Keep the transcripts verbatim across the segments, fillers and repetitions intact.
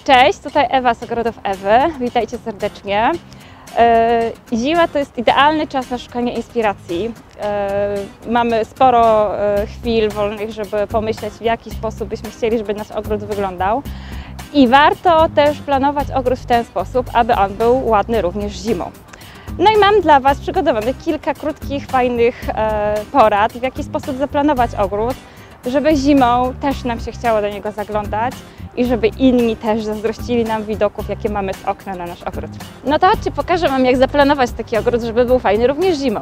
Cześć, tutaj Ewa z Ogrodów Ewy. Witajcie serdecznie. Zima to jest idealny czas na szukanie inspiracji. Mamy sporo chwil wolnych, żeby pomyśleć, w jaki sposób byśmy chcieli, żeby nasz ogród wyglądał. I warto też planować ogród w ten sposób, aby on był ładny również zimą. No i mam dla Was przygotowanych kilka krótkich, fajnych porad, w jaki sposób zaplanować ogród, żeby zimą też nam się chciało do niego zaglądać i żeby inni też zazdrościli nam widoków, jakie mamy z okna na nasz ogród. No to chodźcie, pokażę Wam, jak zaplanować taki ogród, żeby był fajny również zimą.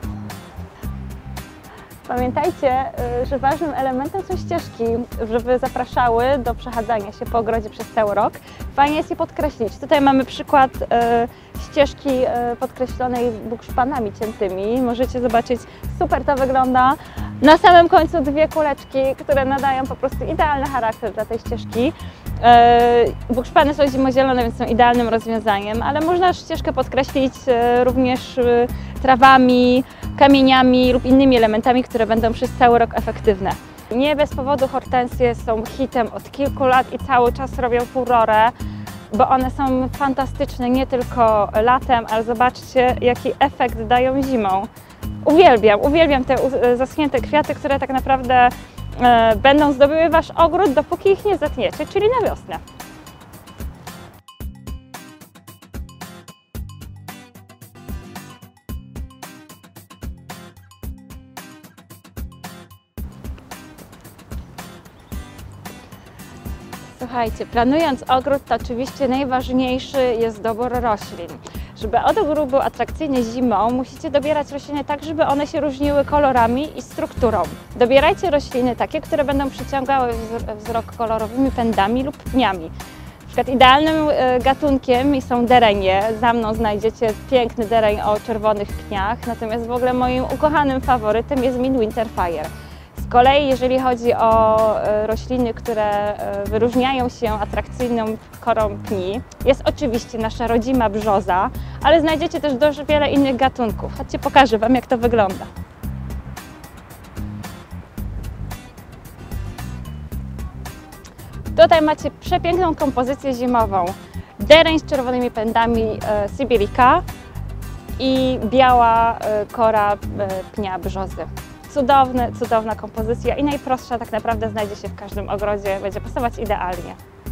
Pamiętajcie, że ważnym elementem są ścieżki, żeby zapraszały do przechadzania się po ogrodzie przez cały rok. Fajnie jest je podkreślić. Tutaj mamy przykład ścieżki podkreślonej bukszpanami ciętymi. Możecie zobaczyć, super to wygląda. Na samym końcu dwie kuleczki, które nadają po prostu idealny charakter dla tej ścieżki. Bukszpany są zimozielone, więc są idealnym rozwiązaniem, ale można ścieżkę podkreślić również trawami, kamieniami lub innymi elementami, które będą przez cały rok efektywne. Nie bez powodu hortensje są hitem od kilku lat i cały czas robią furorę, bo one są fantastyczne nie tylko latem, ale zobaczcie, jaki efekt dają zimą. Uwielbiam, uwielbiam te zaschnięte kwiaty, które tak naprawdę e, będą zdobiły Wasz ogród, dopóki ich nie zetniecie, czyli na wiosnę. Słuchajcie, planując ogród, to oczywiście najważniejszy jest dobór roślin. Żeby ogród był atrakcyjny zimą, musicie dobierać rośliny tak, żeby one się różniły kolorami i strukturą. Dobierajcie rośliny takie, które będą przyciągały wzrok kolorowymi pędami lub pniami. Na przykład idealnym gatunkiem są derenie. Za mną znajdziecie piękny dereń o czerwonych pniach, natomiast w ogóle moim ukochanym faworytem jest Midwinter Fire. Z kolei jeżeli chodzi o rośliny, które wyróżniają się atrakcyjną korą pni, jest oczywiście nasza rodzima brzoza, ale znajdziecie też dość wiele innych gatunków. Chodźcie, pokażę Wam, jak to wygląda. Tutaj macie przepiękną kompozycję zimową. Dereń z czerwonymi pędami e, Sibirika i biała e, kora e, pnia brzozy. Cudowny, cudowna kompozycja i najprostsza tak naprawdę znajdzie się w każdym ogrodzie, będzie pasować idealnie.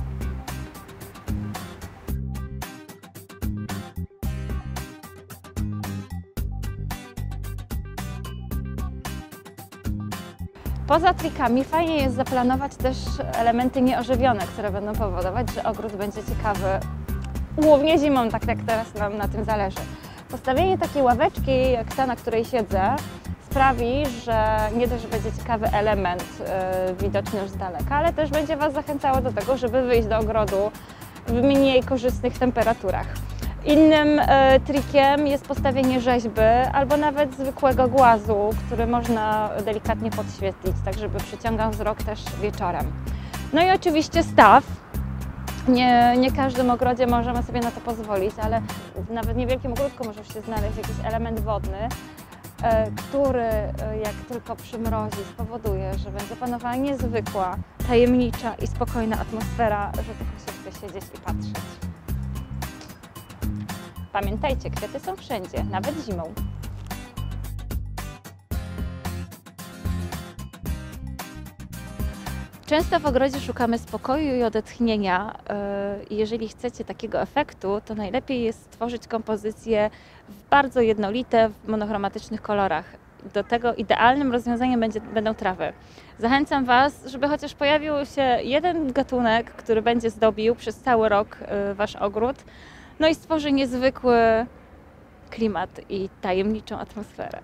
Poza trikami fajnie jest zaplanować też elementy nieożywione, które będą powodować, że ogród będzie ciekawy, głównie zimą, tak jak teraz nam na tym zależy. Postawienie takiej ławeczki, jak ta, na której siedzę, sprawi, że nie dość, że będzie ciekawy element yy, widoczny już z daleka, ale też będzie Was zachęcało do tego, żeby wyjść do ogrodu w mniej korzystnych temperaturach. Innym yy, trikiem jest postawienie rzeźby albo nawet zwykłego głazu, który można delikatnie podświetlić, tak żeby przyciągał wzrok też wieczorem. No i oczywiście staw. Nie, nie w każdym ogrodzie możemy sobie na to pozwolić, ale nawet w niewielkim ogródku może się znaleźć jakiś element wodny, który jak tylko przymrozi, spowoduje, że będzie panowała niezwykła, tajemnicza i spokojna atmosfera, że tylko się chce siedzieć i patrzeć. Pamiętajcie, kwiaty są wszędzie, nawet zimą. Często w ogrodzie szukamy spokoju i odetchnienia i jeżeli chcecie takiego efektu, to najlepiej jest stworzyć kompozycję w bardzo jednolite, w monochromatycznych kolorach. Do tego idealnym rozwiązaniem będzie, będą trawy. Zachęcam Was, żeby chociaż pojawił się jeden gatunek, który będzie zdobił przez cały rok Wasz ogród, no i stworzy niezwykły klimat i tajemniczą atmosferę.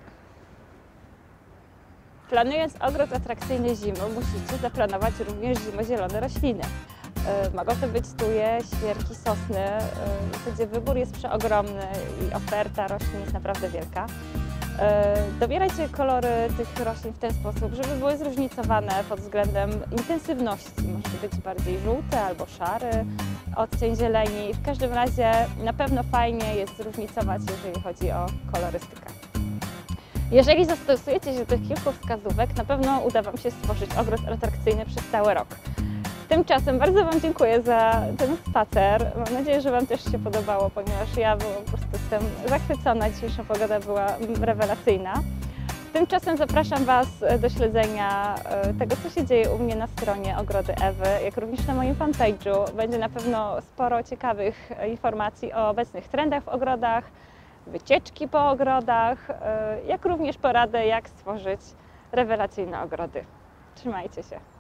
Planując ogród atrakcyjny zimą, musicie zaplanować również zimozielone rośliny. Mogą to być tuje, świerki, sosny. W zasadzie wybór jest przeogromny i oferta roślin jest naprawdę wielka. Dobierajcie kolory tych roślin w ten sposób, żeby były zróżnicowane pod względem intensywności. Może być bardziej żółty albo szary, odcień zieleni. W każdym razie na pewno fajnie jest zróżnicować, jeżeli chodzi o kolorystykę. Jeżeli zastosujecie się do tych kilku wskazówek, na pewno uda Wam się stworzyć ogród atrakcyjny przez cały rok. Tymczasem bardzo Wam dziękuję za ten spacer. Mam nadzieję, że Wam też się podobało, ponieważ ja byłam, po prostu jestem zachwycona. Dzisiejsza pogoda była rewelacyjna. Tymczasem zapraszam Was do śledzenia tego, co się dzieje u mnie na stronie Ogrody Ewy, jak również na moim fanpage'u. Będzie na pewno sporo ciekawych informacji o obecnych trendach w ogrodach, wycieczki po ogrodach, jak również porady, jak stworzyć rewelacyjne ogrody. Trzymajcie się!